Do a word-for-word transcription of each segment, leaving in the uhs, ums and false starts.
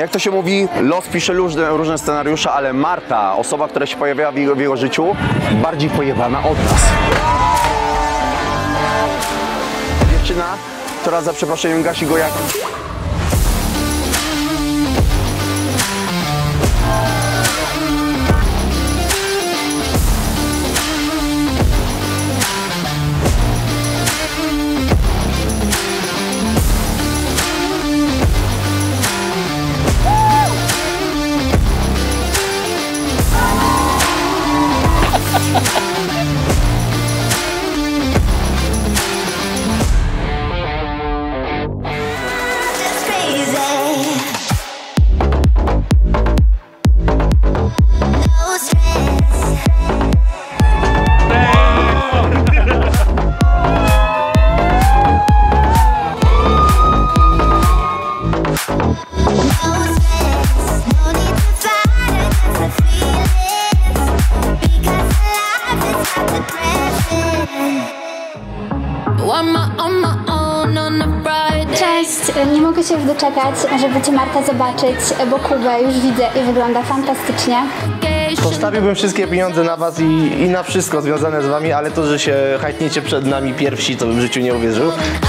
Jak to się mówi, los pisze różne, różne scenariusze, ale Marta, osoba, która się pojawiała w jego, w jego życiu, bardziej pojebana od nas. Dziewczyna, która za przeproszeniem gasi go jak... Cześć, nie mogę się już doczekać, żeby Cię, Marta, zobaczyć, bo Kubę już widzę i wygląda fantastycznie. Postawiłbym wszystkie pieniądze na was i, i na wszystko związane z wami, ale to, że się hajtniecie przed nami pierwsi, to bym w życiu nie uwierzył.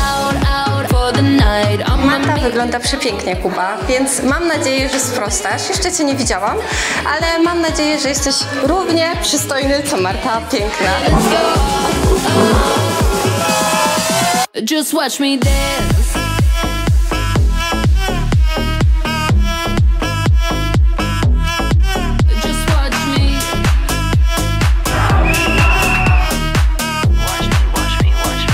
Marta wygląda przepięknie, Kuba, więc mam nadzieję, że sprostasz. Jeszcze Cię nie widziałam, ale mam nadzieję, że jesteś równie przystojny, co Marta piękna. Just watch me dance. Just watch me. Watch me, watch me, watch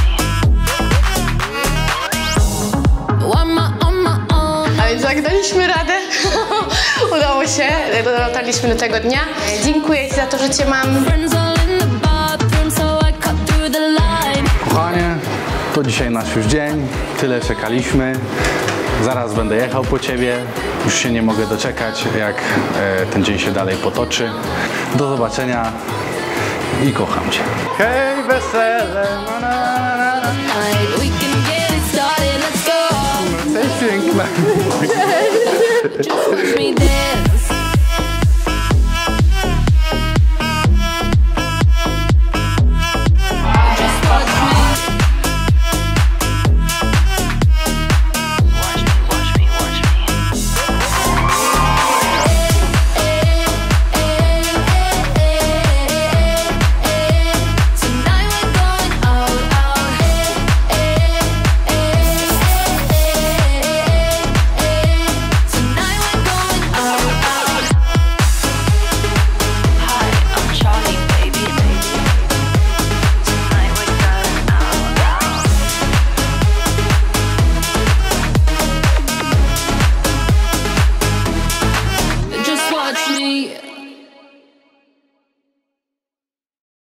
me. On my, on my own. A więc jak daliśmy radę, udało się, dotarliśmy do tego dnia. Dziękuję Ci za to, że Cię mam. Friends all in the bathroom, so I cut through the line. Kochanie, to dzisiaj nasz już dzień, tyle czekaliśmy. Zaraz będę jechał po ciebie. Już się nie mogę doczekać, jak e, ten dzień się dalej potoczy. Do zobaczenia i kocham cię. Hej, wesele! Na, na, na, na. We can get it started, let's go. Jesteś piękna. Just watch me dance.